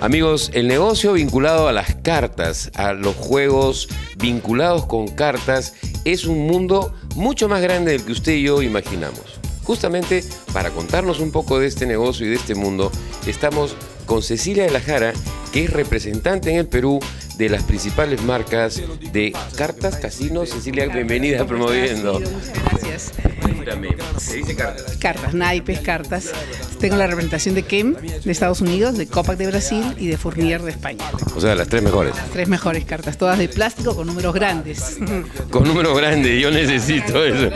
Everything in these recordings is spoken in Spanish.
Amigos, el negocio vinculado a las cartas, a los juegos vinculados con cartas, es un mundo mucho más grande del que usted y yo imaginamos. Justamente para contarnos un poco de este negocio y de este mundo, estamos con Cecilia de la Jara, que es representante en el Perú de las principales marcas de cartas, casinos. Cecilia, bienvenida a Promoviendo. Muchas gracias. ¿Se dice cartas? Cartas, naipes, cartas. Tengo la representación de Kem de Estados Unidos, de Copac de Brasil y de Fournier de España. O sea, las tres mejores. Las tres mejores cartas, todas de plástico con números grandes. Con números grandes, yo necesito eso.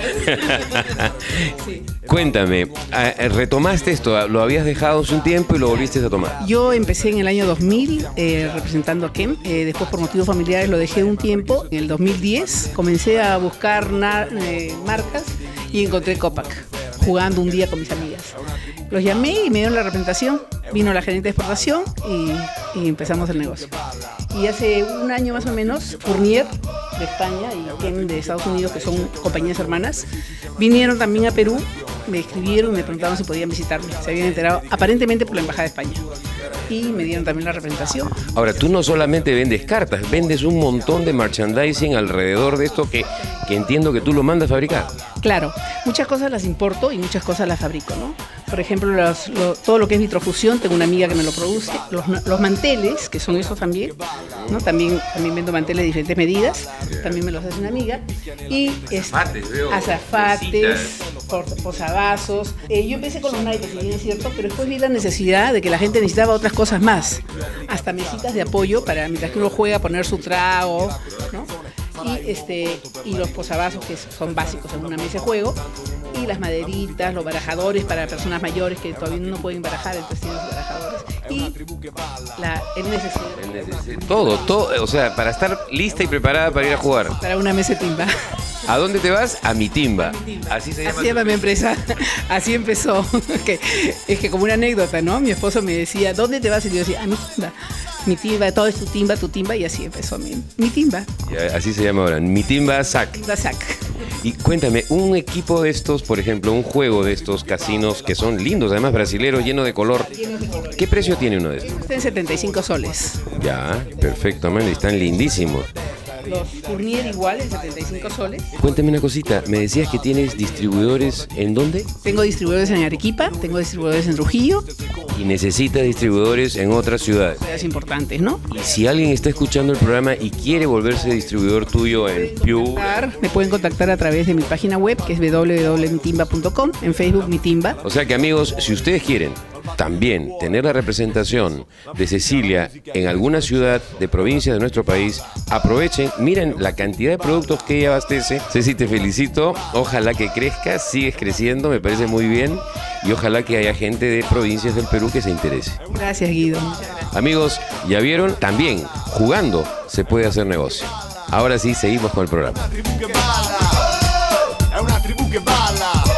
Sí. Cuéntame, retomaste esto, lo habías dejado hace un tiempo y lo volviste a tomar. Yo empecé en el año 2000 representando a Kem, después por motivos familiares lo dejé un tiempo. En el 2010 comencé a buscar marcas y encontré Copac, jugando un día con mis amigas. Los llamé y me dieron la representación, vino la gerente de exportación y empezamos el negocio. Y hace un año más o menos, Fournier de España y Kem de Estados Unidos, que son compañías hermanas, vinieron también a Perú, me escribieron y me preguntaron si podían visitarme. Se habían enterado aparentemente por la Embajada de España. Y me dieron también la representación. Ahora, tú no solamente vendes cartas, vendes un montón de merchandising alrededor de esto que entiendo que tú lo mandas a fabricar. Claro, muchas cosas las importo y muchas cosas las fabrico, ¿no? Por ejemplo, todo lo que es vitrofusión, tengo una amiga que me lo produce. Los manteles, que son esos también, ¿no? También vendo manteles de diferentes medidas, también me los hace una amiga. Y azafates, posavasos. Yo empecé con los naipes, si bien es cierto, pero después vi la necesidad de que la gente necesitaba otras cosas más. Hasta mesitas de apoyo para mientras que uno juega a poner su trago, ¿no? Y los posavasos, que son básicos en una mesa de juego, y las maderitas, los barajadores para personas mayores que todavía no pueden barajar, entonces tienen los barajadores, y el neceser. Todo, o sea, para estar lista y preparada para ir a jugar. Para una mesa de timba. ¿A dónde te vas? A Mitimba. Así se llama. Así se llama mi empresa. Así empezó. Es que como una anécdota, ¿no? Mi esposo me decía, ¿dónde te vas? Y yo decía, a Mitimba. Mitimba, todo es tu timba, y así empezó mi timba. Así se llama ahora, Mitimba Sac. Timba Sac. Y cuéntame, un equipo de estos, por ejemplo, un juego de estos casinos que son lindos, además brasileros, lleno de color. ¿Qué precio tiene uno de estos? Está en 75 soles. Ya, perfectamente, están lindísimos. Los Fournier igual, en 75 soles. Cuéntame una cosita, me decías que tienes distribuidores, ¿en dónde? Tengo distribuidores en Arequipa, tengo distribuidores en Trujillo. Y necesitas distribuidores en otras ciudades. Ciudades importantes, ¿no? Y si alguien está escuchando el programa y quiere volverse distribuidor tuyo en Piu, me pueden contactar a través de mi página web, que es www.mitimba.com, en Facebook Mitimba. O sea que, amigos, si ustedes quieren también tener la representación de Cecilia en alguna ciudad de provincia de nuestro país, aprovechen, miren la cantidad de productos que ella abastece. Ceci, te felicito, ojalá que crezcas, sigues creciendo, me parece muy bien, y ojalá que haya gente de provincias del Perú que se interese. Gracias, Guido. Amigos, ya vieron, también jugando se puede hacer negocio. Ahora sí, seguimos con el programa. È una tribù che balla.